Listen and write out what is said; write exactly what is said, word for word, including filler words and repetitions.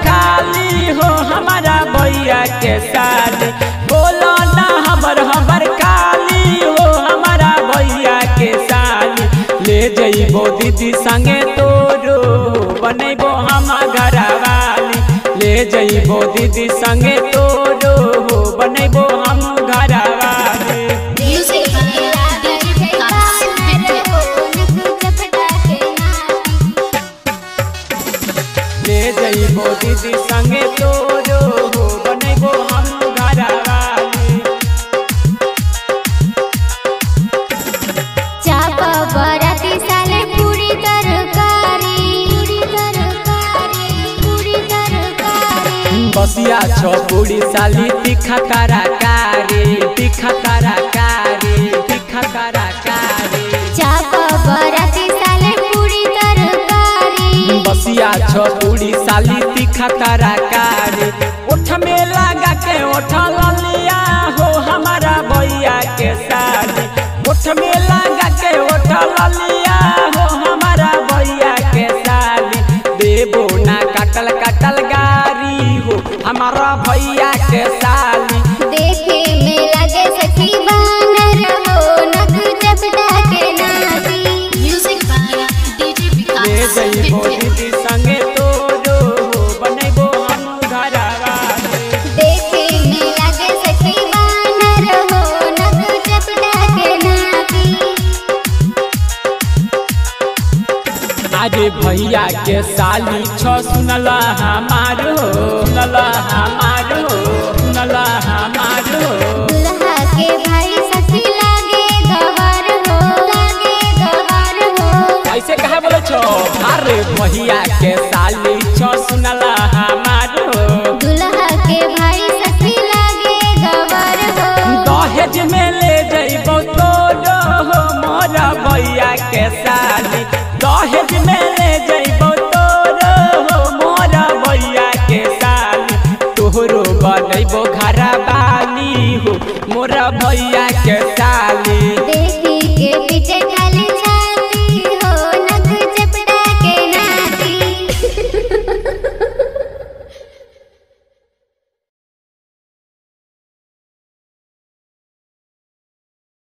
काली हो हमारा भैया के साली। बोलो ना हमर हमर काली हो हमारा भैया के साली। ले जइबो दीदी संगे तोरो बनैबो हम घरवाली। ले जइबो दीदी संगे तोरो बनैबो हम घरवाली। ले जइबो दीदी संगे तोरो बनैबो हम घरवाली। चाप बराती साले पूरी तरकारी पूरी तरकारी पूरी तरकारी। बसिया छ पूरी साली तीखा तरकारी तीखा तरकारी तीखा तरकारी। चाप बराती साले पूरी तरकारी। बसिया छ पूरी साली तीखा तरकारी। ओठ में लगा के ओठ ललिया हो हमारा भैया के साली। ओठ में लगा के ओठ ललिया हो हमारा भैया के साली। देबो ना काटल काटल गारी हो हमारा भैया के साली। देखे में लगे सखी बानर हो नक चपटा के नाची। Music by DJ Vikas. ले जइबो दीदी संगे तोरो बनैबो हम घरवाली। देखे में लगे सखी बानर हो नक चपटा के नाची। अरे भैया के साली छ सुनला हमार हो सुनला हमार हो सुनला हमार हो। दुल्हा के भाई सखी लागे गवर हो लागे गवर हो। ऐसे कहे बोले छो। अरे भैया के साली छ सुनला हमार हो। दुल्हा के भाई सखी लागे गवर हो। दहेज में ले जइबो तोरो हो मोरा भैया के साली। दहेज में ले जइबो तोरो हो मोरा भैया के साली। तोहरो बनैबो घरवाली हो मोरा भैया के साली।